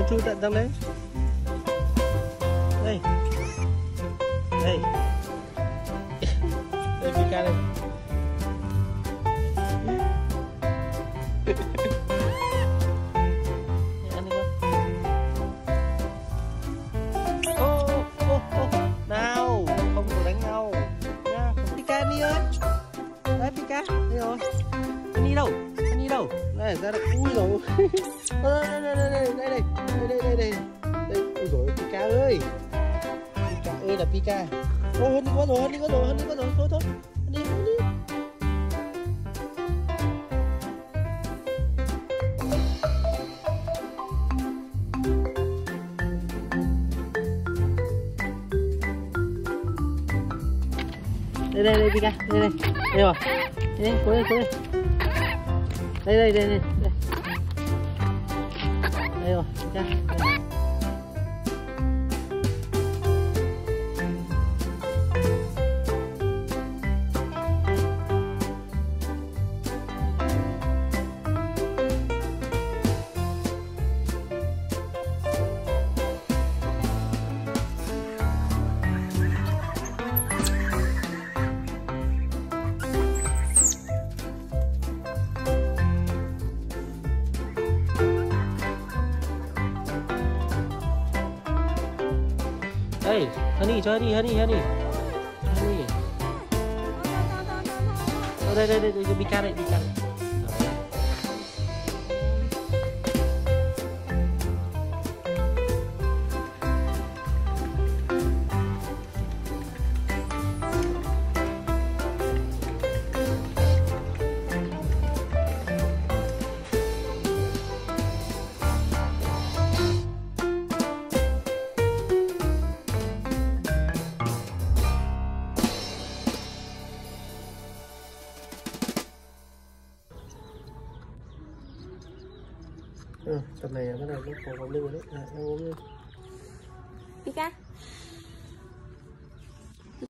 chui tận trong đấy. Đây. Đây. Đây Pika đây. Ăn đi con. Nào, không được đánh nhau nha. Pika đi ơi. Đấy Pika, đây rồi. Anh đi đâu? Anh đi đâu? Này ra đây. Ui rồi. Đây. Ui rồi Pika ơi. Pika ơi là Pika. Ô hơn đi quá rồi. Thôi. Đi. Đây Pika, đây rồi. Đây, cố lên. Đây. Đây rồi, Pika. Đây, Honey cho Honey. Đây, Pika đây. Tầm này bắt đầu nó còn lưng rồi đấy. Pika.